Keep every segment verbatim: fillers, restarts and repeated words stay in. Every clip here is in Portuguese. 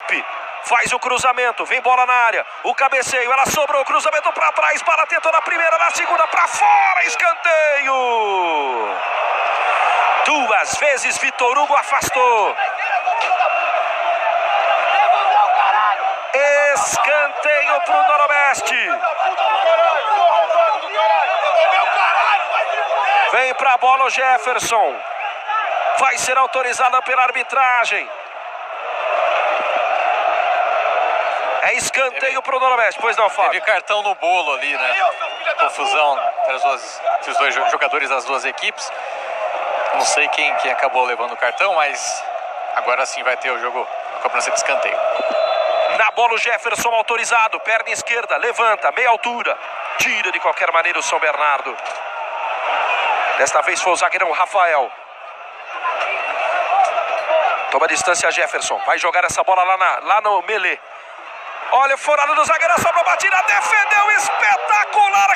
Faz o cruzamento, vem bola na área, o cabeceio, ela sobrou, o cruzamento para trás, para tentou na primeira, na segunda, para fora, escanteio! Duas vezes Vitor Hugo afastou. Escanteio para o Noroeste. Vem para a bola o Jefferson. Vai ser autorizada pela arbitragem. É escanteio para o Noroeste, pois não, Fábio? Teve cartão no bolo ali, né? Confusão entre, as duas, entre os dois jogadores das duas equipes. Não sei quem, quem acabou levando o cartão, mas agora sim vai ter o jogo, a cobrança de escanteio. Na bola o Jefferson autorizado, perna esquerda, levanta, meia altura. Tira de qualquer maneira o São Bernardo. Desta vez foi o zagueirão Rafael. Toma distância Jefferson, vai jogar essa bola lá, na, lá no Melê. Olha, furado do zagueiro, sobra a batida, defendeu, espetacular,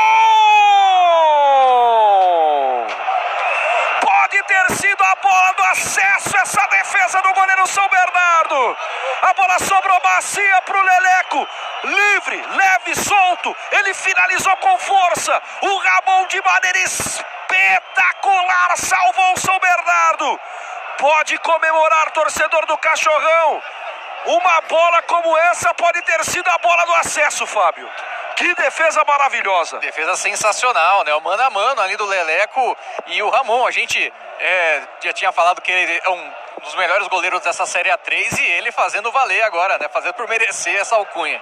Ramon! Pode ter sido a bola do acesso, essa defesa do goleiro São Bernardo. A bola sobrou macia para o Leleco, livre, leve, solto, ele finalizou com força. O Ramon de maneira espetacular salvou o São Bernardo. Pode comemorar, torcedor do Cachorrão. Uma bola como essa pode ter sido a bola do acesso, Fábio. Que defesa maravilhosa. Defesa sensacional, né? O mano a mano ali do Leleco e o Ramon. A gente é, já tinha falado que ele é um dos melhores goleiros dessa Série A três e ele fazendo valer agora, né? Fazendo por merecer essa alcunha.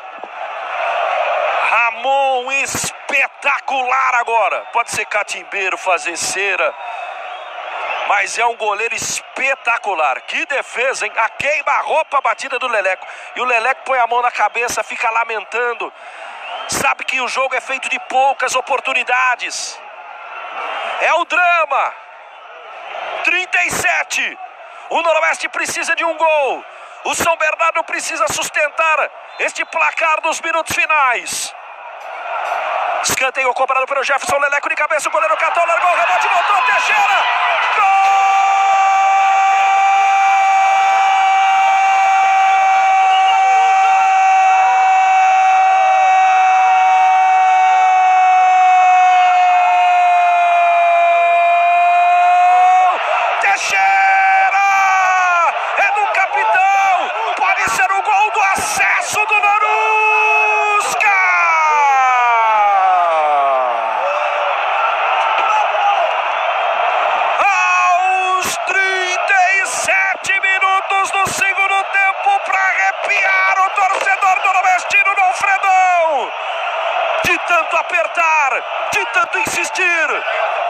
Ramon espetacular agora. Pode ser catimbeiro, fazer cera, mas é um goleiro espetacular. Que defesa, hein? A queima-roupa batida do Leleco. E o Leleco põe a mão na cabeça, fica lamentando. Sabe que o jogo é feito de poucas oportunidades. É o drama. trinta e sete. O Noroeste precisa de um gol. O São Bernardo precisa sustentar este placar dos minutos finais. Escanteio cobrado pelo Jefferson, Leleco de cabeça, o goleiro catou, largou o rebote, voltou, Teixeira! Gol! Teixeira! É do capitão! Pode ser o gol do acesso do Norusca! No segundo tempo para arrepiar o torcedor do Noroestino no Alfredão, de tanto apertar, de tanto insistir.